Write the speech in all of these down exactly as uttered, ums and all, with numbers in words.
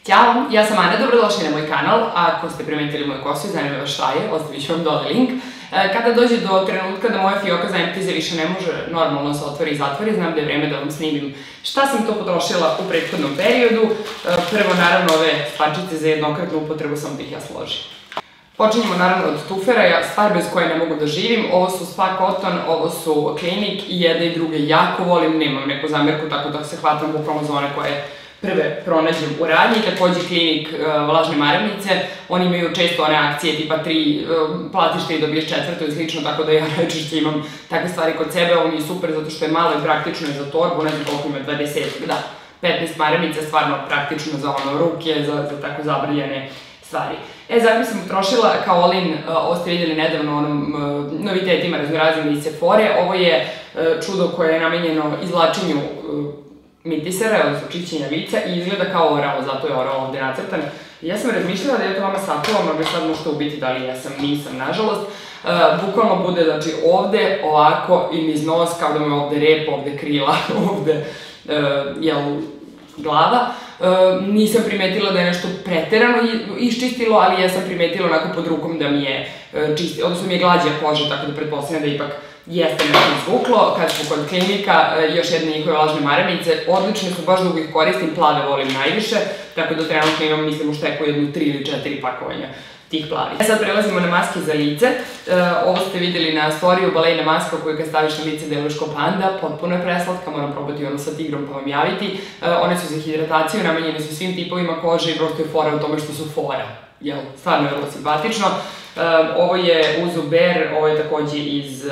Ćao, ja sam Ana, dobrodošli na moj kanal. Ako ste primetili moju kosu i zanima vas šta je, ostavit ću vam dole link. Kada dođe do trenutka da moja fioka za emptize više ne može normalno se otvori i zatvori, znam da je vreme da vam snimim šta sam to potrošila u prethodnom periodu. Prvo, naravno, ove stvarčice za jednokratnu upotrebu, samo da ih ja složim. Počinjemo naravno od tufera, stvar bez koje ne mogu da živim. Ovo su Spa Cotton, ovo su Clinique i jedne i druge jako volim, nemam neku zamerku, tako da se hvatam bukvalno za one koje prve pronađem u radnji. Takođe Clinique vlažne maramice, oni imaju često one akcije tipa tri platište i dobiješ četvrto i slično, tako da ja najčešće imam takve stvari kod sebe. Ovo mi je super zato što je malo i praktično je za torbu, ne znam koliko ima, dvadeset, da, petnaest maramica, stvarno praktično za ono ruke, za tako zabrljene stvari. E, zatim sam utrošila kao all-in, ovo ste vidjeli nedavno onom novitetima raznoraznim iz Sephore. Ovo je čudo koje je namenjeno izvlačenju mitisera, odnosno čišćenja lica i izgleda kao orao, zato je orao ovde nacrtan. Ja sam razmišljala da je to vama sakuvala, možda sad možete ubiti da li jesam, nisam, nažalost. Bukvalno bude, znači, ovde, ovako i niz nos, kao da mu je ovde rep, ovde krila, ovde, jel, glava. Nisam primetila da je nešto preterano iščistilo, ali ja sam primetila onako pod rukom da mi je čistilo, odnosno mi je glađa koža, tako da pretpostavljam da ipak jeste nešto izvuklo. Kad smo kod Clinique-a, još jedne njihove vlažne maramice, odlične su, baš dugo ih koristim, plave volim najviše, tako da trenutno imam, mislim, u šteku jednu tri ili četiri pakovanja tih plavih. Sad prelazimo na maske za lice. Ovo ste videli na storiju, balejna maska koju kad staviš na lice deluješ kao panda, potpuno je preslatka, moram probati ono sa tigrom pa vam javiti. One su za hidrataciju, namenjene su svim tipovima kože i prosto je fora u tome što su fora. Jel, stvarno je vrlo simpatično. Ovo je Uzu Bear, ovo je takođe iz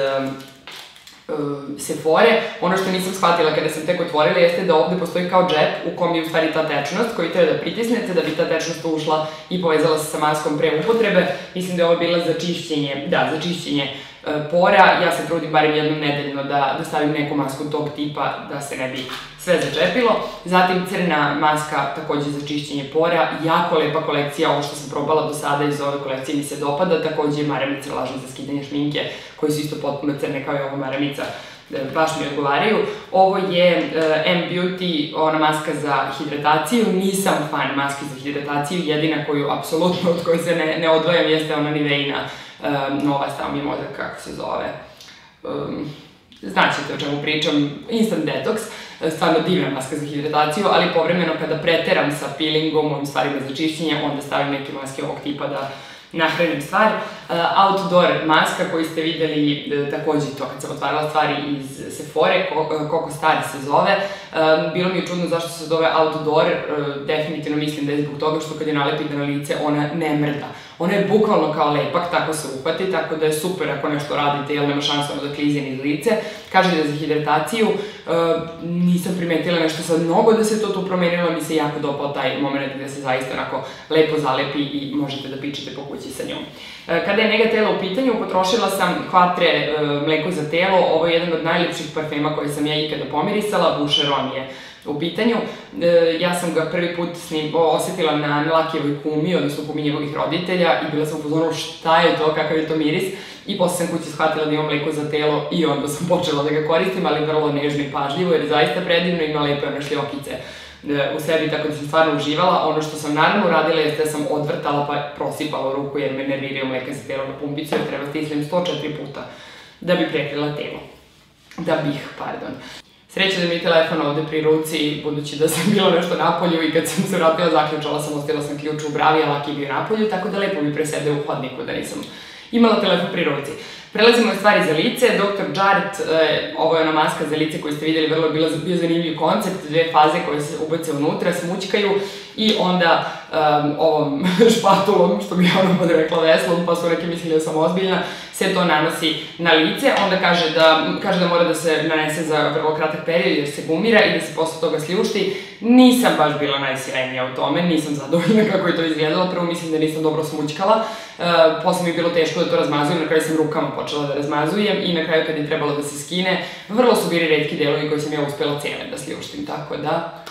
Sephore. Ono što nisam shvatila kada sam tek otvorila jeste da ovde postoji kao džep u kom je u stvari ta tečnost koju treba da pritisnete da bi ta tečnost ušla i povezala se sa maskom pre upotrebe. Mislim da je ovo bila za čišćenje, da, za čišćenje pora. Ja se trudim barem jednom nedeljno da stavim neku masku tog tipa da se ne bi sve začepilo. Zatim crna maska takođe za čišćenje pora, jako lepa kolekcija, ovo što sam probala do sada iz ove kolekcije mi se dopada, takođe maramice vlažne za skidanje šminke koji su isto potpuno crne kao i ova maramica, baš mi odgovaraju. Ovo je M-Beauty, ona maska za hidrataciju, nisam fan maske za hidrataciju, jedina koju apsolutno od koje se ne odvajam jeste ona Niveina nova, stava mi je mozak kako se zove, znaćete o čemu pričam, Instant Detox, stvarno divna maska za hidrataciju, ali povremeno kada preteram sa peelingom, ovim stvarima za čišćenje, onda stavim neke maske ovog tipa da nahranim stvar. Outdoor maska koju ste videli takođe to kad sam otvarala stvari iz Sephore, Coco Star se zove. Bilo mi je čudno zašto se zove Outdoor, definitivno mislim da je zbog toga što kad je nalepite na lice ona ne mrda. Ona je bukvalno kao lepak, tako se upati, tako da je super ako nešto radite jer nema šansa da klize niz lice. Kaže da je za hidrataciju, nisam primetila nešto sad mnogo da se to tu promenilo, mi se jako dopao taj moment gde se zaista onako lepo zalepi i možete da pičete po kući sa njom. Kada je nega tela u pitanju, potrošila sam Quatre mleko za telo, ovo je jedan od najlepših parfema koje sam ja ikada pomirisala, Boucheron je u pitanju. Ja sam ga prvi put osetila na Lakijevoj kumi, odnosno kumi njegovih roditelja i bila sam u fazonu šta je to, kakav je to miris i posle sam kući shvatila da imam mleko za telo i onda sam počela da ga koristim, ali vrlo nežno i pažljivo jer je zaista predivno, ima lepe one šljokice u sebi, tako da sam stvarno uživala. Ono što sam naravno uradila jeste da sam odvrtala pa prosipala ruku jer me nerviraju mleka za telo na pumpicu jer treba stisnem sto četiri puta da bi prekrila telo. Da bih, pardon. Sreće da mi je telefon ovde pri ruci, budući da sam bila nešto napolju i kad sam se vratila zaključala sam, ostavila sam ključ u bravi, a Laki bio napolju, tako da lepo mi presede u hodniku da nisam imala telefon pri ruci. Prelazimo na stvari za lice. doktor Jart, ovo je ona maska za lice koju ste vidjeli, vrlo je bio zanimljiv koncept, dve faze koje se ubace unutra, smućkaju i onda ovom špatulom, što bi ja ono pod rekla veslom, pa su neki mislili da sam ozbiljna, se to nanosi na lice. Onda kaže da mora da se nanese za vrlo kratak period jer se gumira i da se posle toga sljušti. Nisam baš bila najsjajnija u tome, nisam zadovoljna kako je to izgledalo. Prvo mislim da nisam dobro smućkala, posle mi je bilo teško da to razmazujem, na kraju sam rukama počela da razmazujem i na kraju kad je trebalo da se skine, vrlo su bili retki delovi koji sam ja uspela cele da sljuštim, tako da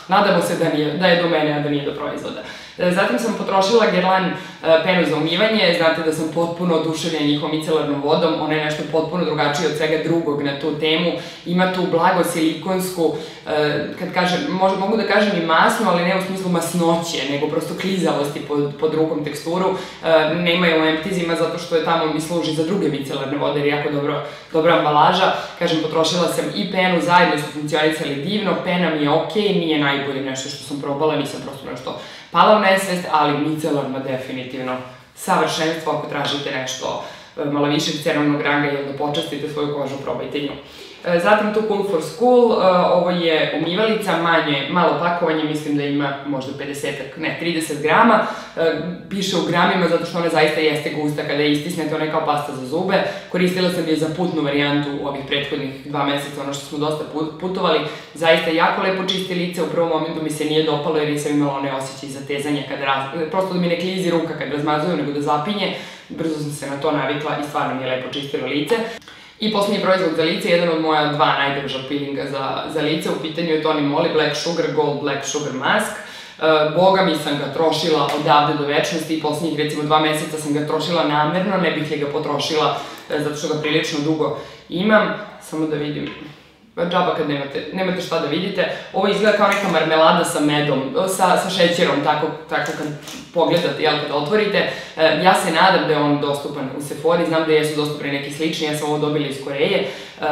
nadamo se da je do mene, a da nije do proizvoda. Zatim sam potrošila Guerlain penu za umivanje, znate da sam potpuno oduševljena njihovom micelarnom vodom, ona je nešto potpuno drugačije od svega drugog na tu temu, ima tu blago silikonsku, kad kažem, mogu da kažem i masnu, ali ne u smislu masnoće, nego prosto klizavosti pod rukom teksturu, nema je u emptizima zato što je tamo mi služi za druge micelarne vode jer je jako dobra ambalaža, kažem, potrošila sam i penu, zajedno su funkcionisali divno, pena mi je okej, nije najbolje nešto što sam probala, nisam prosto nešto pala u nesvest, ali micelarno definitivno savršenstvo ako tražite nešto malo višeg cenovnog ranga ili da počastite svoju kožu, probajte nju. Zatim tu Cool for School, ovo je umivalica, manje, malo pakovanje, mislim da ima možda pedeset, ne, trideset grama, piše u gramima zato što ona zaista jeste gusta kada je istisnete, ona je kao pasta za zube, koristila sam je za putnu varijantu ovih prethodnih dva meseca, ono što smo dosta putovali, zaista jako lepo čisti lice, u prvom momentu mi se nije dopalo jer sam imala one osjećaj za tezanje, prosto da mi ne klizi ruka kad razmazuju, nego da zapinje, brzo sam se na to navikla i stvarno mi je lepo čistilo lice. I poslednji proizvod za lice, jedan od moja dva najdraža peelinga za lice, u pitanju je Toni Moly Black Sugar Gold Black Sugar Mask. Boga mi sam ga trošila odavde do večnosti i poslednjih recimo dva meseca sam ga trošila namerno, ne bih li ga potrošila zato što ga prilično dugo imam. Samo da vidim, džaba kad nemate šta da vidite. Ovo izgleda kao neka marmelada sa medom, sa šećerom, tako kad pogledate, jel, kad otvorite. Ja se nadam da je on dostupan u Sephori, znam da jesu dostupni neki slični, ja sam ovo dobila iz Koreje.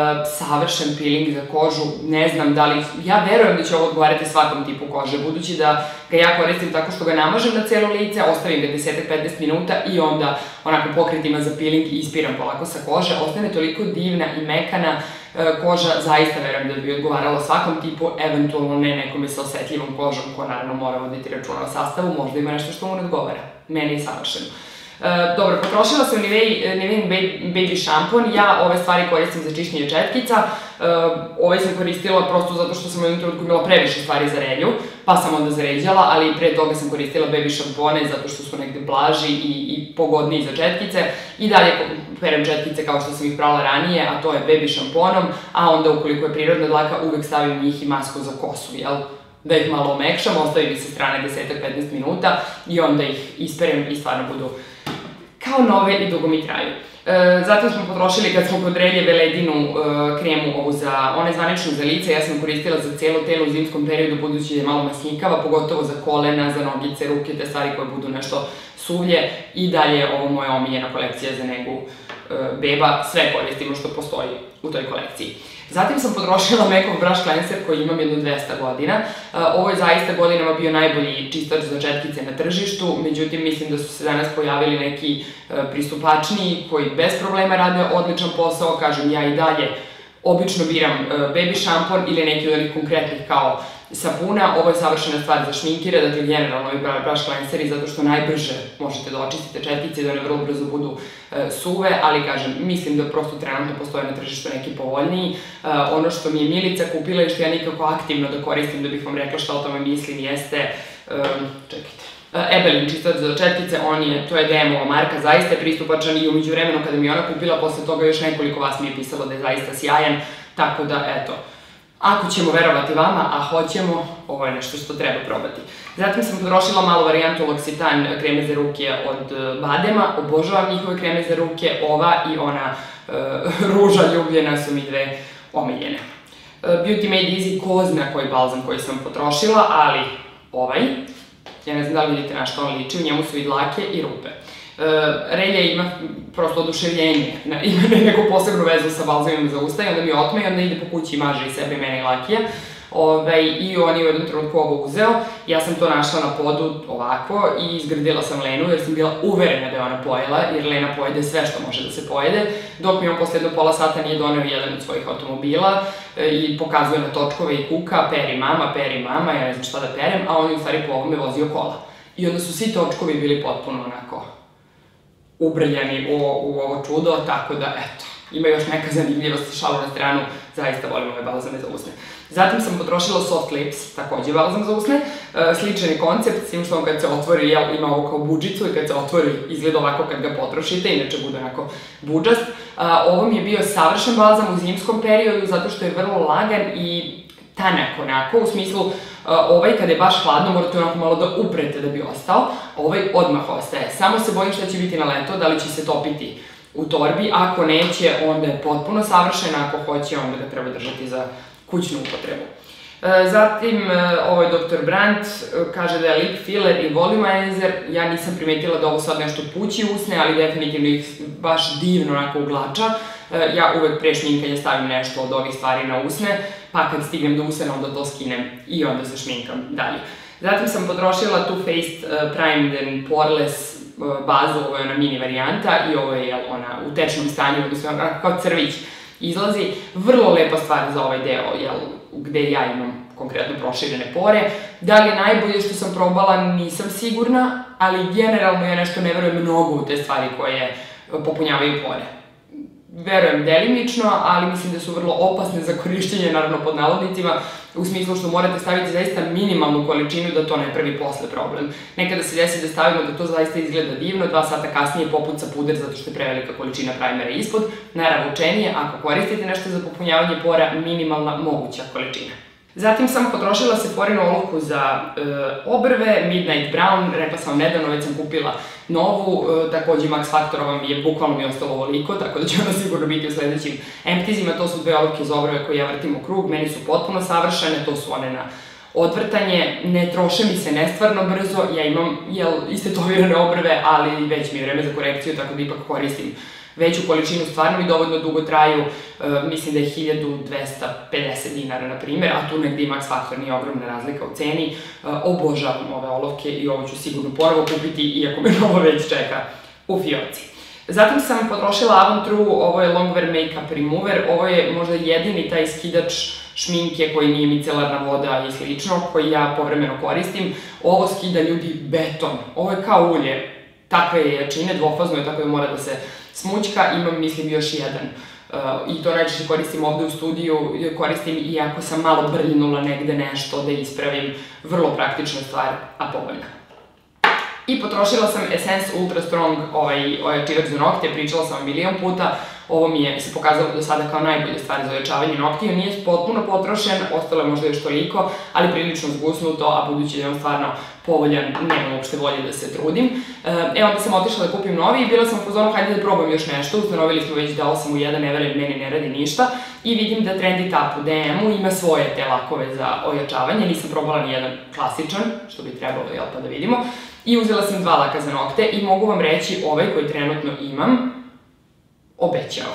Savršen peeling za kožu, ne znam da li, ja verujem da će ovo odgovarati svakom tipu kože, budući da ga ja koristim tako što ga namažem na celo lice, ostavim ga deset do petnaest minuta i onda onako pokretima za peeling i ispiram polako sa kože, ostane toliko divna i mekana koža, zaista verujem da bi odgovarala svakom tipu, eventualno ne nekome sa osetljivom kožom, ko naravno mora voditi računa o sastavu, možda ima nešto što mu ne odgovara, meni je savršeno. Dobro, potrošila sam Nivein Baby šampon, ja ove stvari koristim za čišćenje četkica, ovaj sam koristila prosto zato što sam u jednom trenutku imala previše stvari za relju, pa sam onda zaređala, ali pre toga sam koristila baby šampone zato što su negde blaži i pogodniji za četkice i dalje perem četkice kao što sam ih prala ranije, a to je baby šamponom, a onda ukoliko je prirodna dlaka uvek stavim njih i masku za kosu, jel? Da ih malo omekšam, ostavim ih sa strane deset do petnaest minuta i onda ih isperem i stvarno budu kao nove i dugo mi traju. Zatim smo potrošili, kad smo kod relje, Veledinu kremu ovu za, ona je zvanično za lice, ja sam koristila za cijelo telo u zimskom periodu, budući da je malo masnikava, pogotovo za kolena, za nogice, ruke, te stvari koje budu nešto suvlje i dalje ovo moja omiljena kolekcija za negu beba, sve koristimo što postoji u toj kolekciji. Zatim sam potrošila Mekov Brush Cleanser koji imam jedno dvesta godina. Ovo je zaista godinama bio najbolji čistač za četkice na tržištu, međutim mislim da su se danas pojavili neki pristupačniji koji bez problema rade odličan posao, kažem ja i dalje obično biram baby šampon ili neki od onih konkretnih kao sapuna, ovo je savršena stvar za šminkire, dakle generalno ovi brush cleanseri zato što najbrže možete da očistite četkice i da one vrlo brzo budu suve, ali kažem, mislim da prosto trenutno postoje na tržištu neki povoljniji. Ono što mi je Milica kupila i što ja nikako aktivno da koristim da bih vam rekla šta o tome mislim jeste, čekajte, Ebelin čistač za četkice, on je, to je D M-ova marka, zaista je pristupačan i umeđu vremenu kada mi je ona kupila, posle toga još nekoliko vas mi je pisalo da je zaista sjajan, tako da eto, ako ćemo verovati vama, a hoćemo, ovo je nešto što treba probati. Zatim sam potrošila malo varijantu L'Occitane kreme za ruke od Badema, obožavam njihove kreme za ruke, ova i ona ruža ljubljena su mi dve omiljene. Beauty Made Easy, ko zna koji balzam koji sam potrošila, ali ovaj, ja ne znam da li vidite na što on liči, u njemu su i dlake i rupe. Relje ima prosto oduševljenje, ima neku posebnu vezu sa balzamima za usta i onda mi otme i onda ide po kući i maže i sebe, mene i lakija. I on je u jednom trenutku ovo uzeo, ja sam to našla na podu ovako i izgrdila sam Lenu jer sam bila uverena da je ona pojela, jer Lena pojede sve što može da se pojede, dok mi on posle jedno pola sata nije doneo jedan od svojih automobila i pokazuje na točkove i kuka, peri mama, peri mama, ja ne znam šta da perem, a on je u stvari po ovome vozio kola. I onda su svi točkovi bili potpuno onako ubrljani u ovo čudo, tako da eto, ima još neka zanimljivost, šalu na stranu, zaista volim ove balzame za usne. Zatim sam potrošila Soft Lips, takođe balzam za usne, sličan je koncept, s tim što on kad se otvori, ima ovo kao budžicu i kad se otvori izgleda ovako kad ga potrošite, inače bude onako budžast. Ovo mi je bio savršen balzam u zimskom periodu zato što je vrlo lagan i tanak onako, u smislu Ovaj kada je baš hladno morate onako malo da uprete da bi ostao, ovaj odmah ostaje. Samo se bojim šta će biti na leto, da li će se topiti u torbi, ako neće onda je potpuno savršen, ako hoće onda ga treba držati za kućnu upotrebu. Zatim, ovaj doktor Brandt kaže da je lip filler i volumizer. Ja nisam primetila da ovo sad nešto pući usne, ali definitivno ih baš divno onako uglača. Ja uvek pre šminkanja stavim nešto od ovih stvari na usne, pa kad stignem do usana onda to skinem i onda se šminkam dalje. Zatim sam potrošila Too Faced Primed and Poreless bazu, ovo je ona mini varijanta i ovo je ona u tečnom stanju, odnosno kao crvić izlazi. Vrlo lepa stvar za ovaj deo, gde ja imam konkretno proširene pore. Da li je najbolje što sam probala, nisam sigurna, ali generalno ja nešto ne verujem mnogo u te stvari koje popunjavaju pore. Verujem delimično, ali mislim da su vrlo opasne za korišćenje, naravno pod navodnicima, u smislu što morate staviti zaista minimalnu količinu da to ne pravi posle problem. Nekada se desi da stavimo da to zaista izgleda divno, dva sata kasnije popuca puder zato što je prevelika količina primera ispod. Najravučenije, ako koristite nešto za popunjavanje pora, minimalna moguća količina. Zatim sam potrošila Sephorinu olovku za obrve, Midnight Brown, rekla sam vam nedavno, već sam kupila novu, takođe Max Factorova mi je, bukvalno mi je ostalo ovoliko, tako da će ona sigurno biti u sledećim emptizima. To su dve olovke za obrve koje ja vrtim u krug, meni su potpuno savršene, to su one na odvrtanje, ne troše mi se nestvarno brzo, ja imam istetovirane obrve, ali već mi je vreme za korekciju, tako da ipak koristim veću količinu, stvarno mi dovoljno dugo traju, mislim da je hiljadu dvesta pedeset dinara, na primjer, a tu negdje i Max Factor, nije ogromna razlika u ceni. Obožavam ove olovke i ovo ću sigurno ponovo kupiti, iako me novo već čeka u fioci. Zatim sam potrošila Avon True, ovo je Longwear Makeup Remover, ovo je možda jedini taj skidač šminke koji nije micelarna voda i slično, koji ja povremeno koristim. Ovo skida ljudi beton, ovo je kao ulje, takve je jačine, dvofazno je, tako da mora da se smućka, imam mislim još jedan i to najčešće koristim ovde u studiju, koristim i ako sam malo brljnula negde nešto da ispravim, vrlo praktična stvar, a povoljna. I potrošila sam Essence Ultra Strong ojačivač za nokte, pričala sam vam milion puta, ovo mi je se pokazalo do sada kao najbolje stvari za ojačavanje noktiju, nije potpuno potrošen, ostalo je možda još toliko, ali prilično zgusnuto, a budući da je on stvarno povoljan, nemam uopšte volje da se trudim. E, onda sam otišla da kupim novi i bila sam u fazonu, hajde da probam još nešto, ustanovili smo već da osam u jedan ne verujem, meni ne radi ništa i vidim da Trendy Tap u de emu ima svoje te lakove za ojačavanje, nisam probala ni jedan klasičan, što bi trebalo, jel pa da vidimo, i uzela sam dva laka za nokte i mogu vam reći, ovaj koji trenutno imam, obećava.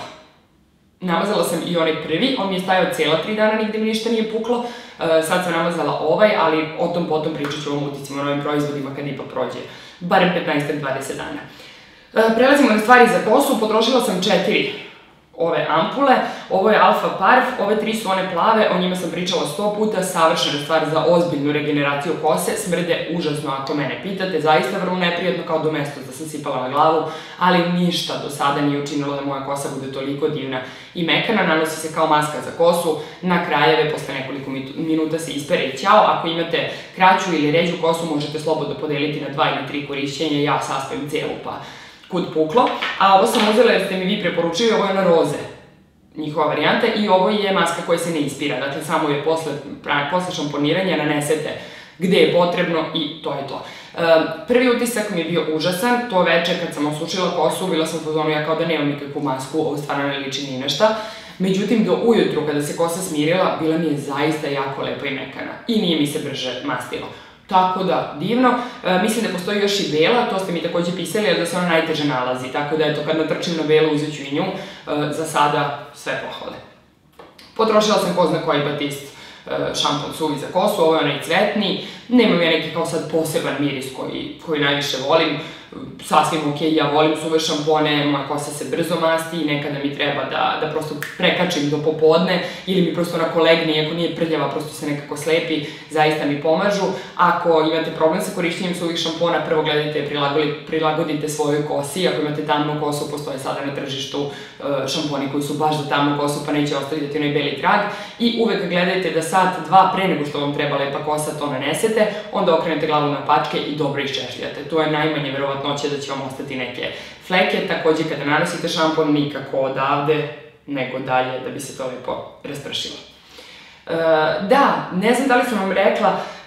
Namazala sam i onaj prvi, on mi je stajao cijela tri dana, nigde mi ništa nije puklo, sad sam namazala ovaj, ali o tom potom pričat ću o uticima o novim proizvodima kad ipak prođe, barem petnaest do dvadeset dana. Prelazimo na stvari za kosu, potrošila sam četiri ove ampule, ovo je Alpha Parf, ove tri su one plave, o njima sam pričala sto puta, savršena stvar za ozbiljnu regeneraciju kose, smrde užasno ako mene pitate, zaista vrlo neprijatno kao domestos da sam sipala na glavu, ali ništa do sada nije učinilo da moja kosa bude toliko divna i mekana, nanosi se kao maska za kosu, na krajeve posle nekoliko minuta se ispere i ćao, ako imate kraću ili ređu kosu možete slobodno podeliti na dva ili tri korišćenja, ja sastavim celu pa kud puklo, a ovo sam uzela jer ste mi vi preporučili, ovo je ona roze, njihova varijanta i ovo je maska koja se ne ispira, dakle samo je posle šamponiranja nanesete gde je potrebno i to je to. Prvi utisak mi je bio užasan, to veče kad sam osušila kosu, bila sam u fazonu ja kao da nemam nikakvu masku, ovo stvarno ne liči ni nešto, međutim do ujutru kada se kosa smirila, bila mi je zaista jako lepa i mekana i nije mi se brže mastilo. Tako da, divno. Mislim da postoji još i bela, to ste mi takođe pisali, ali da se ona najteže nalazi, tako da eto, kad natrčim na belu uzet ću i nju, za sada sve pohvale. Potrošila sam ko zna koji Batiste šampon suvi za kosu, ovo je onaj cvetni, nemam ja neki kao sad poseban miris koji najviše volim, sasvim ok, ja volim suve šampone, moja kosa se brzo masti i nekada mi treba da prosto prekačim do popodne ili mi prosto onako legne, iako nije prljava, prosto se nekako slepi, zaista mi pomažu. Ako imate problem sa korišćenjem suvih šampona, prvo gledajte, prilagodite svojoj kosi, ako imate tamnu kosu, postoje sada na tržištu šamponi koji su baš za tamnu kosu pa neće ostaviti onaj beli trag i uvek gledajte da sat, dva pre nego što vam treba lepa kosa to nanesete, onda okrenete glavu na pačke i dobro iščešljate. To je najmanje verovatnoće da će vam ostati neke fleke, takođe kada nanosite šampon nikako odavde, nego dalje da bi se to lepo raspršilo. Da, ne znam da li sam vam rekla,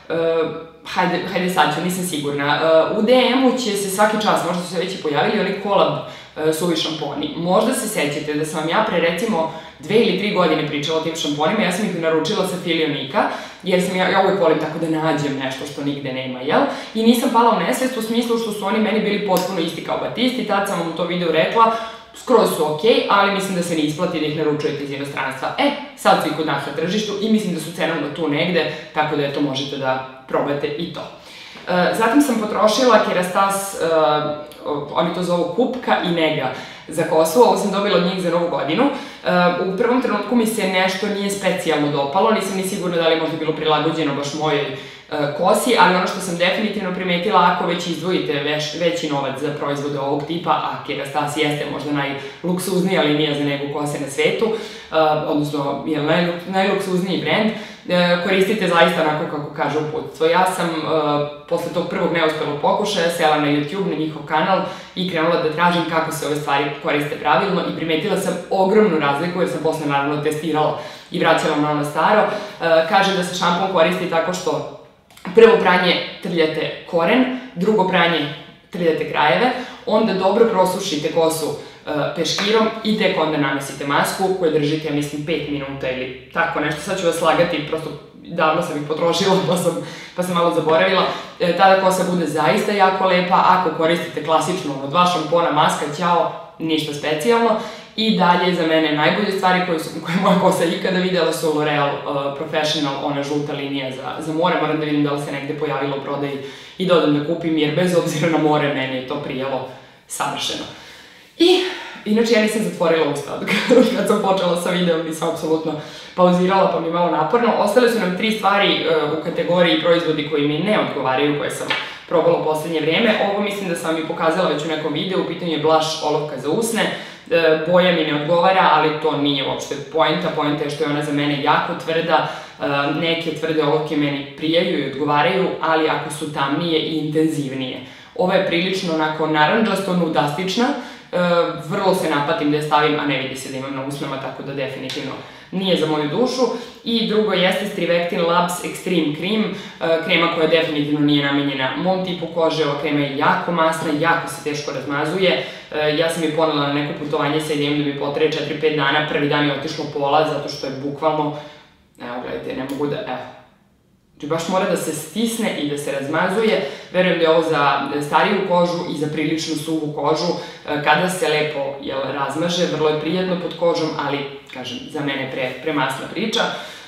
hajde, hajde sad ću, nisam sigurna. U de emu će se svaki čas, možda su se već i pojavili, oni kolab suvi šamponi. Možda se sećate da sam vam ja pre recimo dve ili tri godine pričala o tim šamponima, ja sam ih naručila sa Filionika, jer sam ja, ja uvijek volim tako da nađem nešto što nigde nema, jel? I nisam pala u nesvest u smislu što su oni meni bili potpuno isti kao Batisti, tad sam vam u to video rekla, skroz su okej, ali mislim da se ne isplati da ih naručujete iz inostranstva. E, sad su i kod nas na tržištu i mislim da su cenovno tu negde, tako da eto možete da probate i to. Zatim sam potrošila Kerastase, oni to zovu kupka i nega za kosu, ovo sam dobila od njih za novu godinu. U prvom trenutku mi se nešto nije specijalno dopalo, nisam ni sigurna da li je možda bilo prilagođeno baš mojoj kosi, ali ono što sam definitivno primetila, ako već izdvojite veći novac za proizvode ovog tipa, a Kerastase jeste možda najluksuznija linija za negu kose na svetu, odnosno najluksuzniji brend, koristite zaista onako kako kaže uputstvo. Ja sam posle tog prvog neuspelog pokušaja sela na YouTube, na njihov kanal i krenula da tražim kako se ove stvari koriste pravilno i primetila sam ogromnu razliku jer sam posle naravno testirala i vraćala na ono staro. Kaže da se šampon koristi tako što prvo pranje trljate koren, drugo pranje trljate krajeve, onda dobro prosušite kosu peškirom i tek onda nanosite masku koju držite, ja mislim, pet minuta ili tako nešto. Sad ću vas slagati, prosto davno sam ih potrošila pa sam malo zaboravila. Tada kosa bude zaista jako lepa, ako koristite klasično dva šampona, maska, ćao, ništa specijalno. I dalje, za mene, najbolje stvari koje je moja kosa ikada videla su L'Oreal Professional, ona žuta linija za more. Moram da vidim da li se negde pojavilo u prodaji i dodam da kupim, jer bez obzira na more, meni je to prijelo savršeno. I, inače, ja nisam zatvorila usta kad sam počela sa videom, nisam apsolutno pauzirala, pa mi je malo naporno. Ostale su nam tri stvari u kategoriji proizvodi koji mi ne odgovaraju, koje sam probala u poslednje vreme. Ovo mislim da sam vam i pokazala već u nekom videu, u pitanju je blush olovka za usne. Boja mi ne odgovara, ali to nije uopšte poenta. Poenta je što je ona za mene jako tvrda. Neke tvrde olovke meni prijaju i odgovaraju, ali ako su tamnije i intenzivnije. Ova je prilično onako naranđasto, nudastična. Vrlo se napatim da je stavim, a ne vidi se da imam na usnama, tako da definitivno nije za moju dušu. I drugo jeste Strivectin Labs Extreme Cream, krema koja definitivno nije namenjena mom tipu kože. Ova krema je jako masna, jako se teško razmazuje. Ja sam je ponela na neko putovanje sa idejom da mi potraje četiri pet dana, prvi dan je otišlo pola, zato što je bukvalno, evo gledajte, ne mogu da, evo, znači baš mora da se stisne i da se razmazuje. Verujem da je ovo za stariju kožu i za prilično suvu kožu. Kada se lepo razmaže, vrlo je prijatno pod kožom, ali, kažem, za mene premasna priča.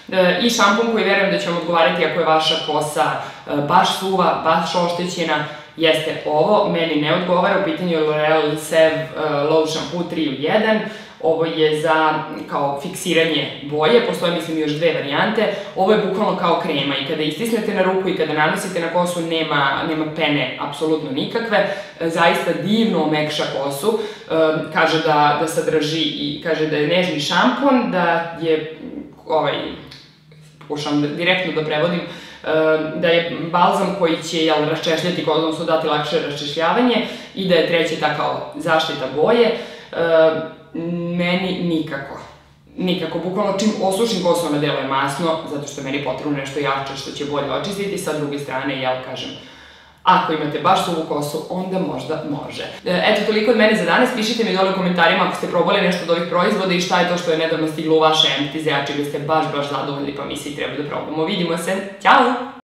I šampon koji verujem da će vam odgovarati ako je vaša kosa baš suva, baš oštećena, jeste ovo. Meni ne odgovara, u pitanju je L'Oreal Sève Low Shampoo tri u jedan. Ovo je za kao fiksiranje boje, postoje mislim još dve varijante. Ovo je bukvalno kao krema i kada istisnete na ruku i kada nanosite na kosu nema pene apsolutno nikakve. Zaista divno omekša kosu. Kaže da sadrži i kaže da je nežni šampon, da je, ovaj, pokušam direktno da prevodim, da je balzam koji će raščešljati kožu, odnosno dati lakše raščešljavanje i da je treće ta kao zaštita boje. Meni nikako. Nikako. Bukvalno čim osušim kosu ona deluje masno, zato što je meni potrebno nešto jače što će bolje očistiti. Sa druge strane, jel kažem, ako imate baš suvu kosu, onda možda može. Eto, toliko od mene za danas. Pišite mi dole u komentarima ako ste probali nešto od ovih proizvoda i šta je to što je nedavno stiglo u vaše em te ze, a čega ste baš, baš zadovoljni pa mi svi treba da probamo. Vidimo se. Ćao!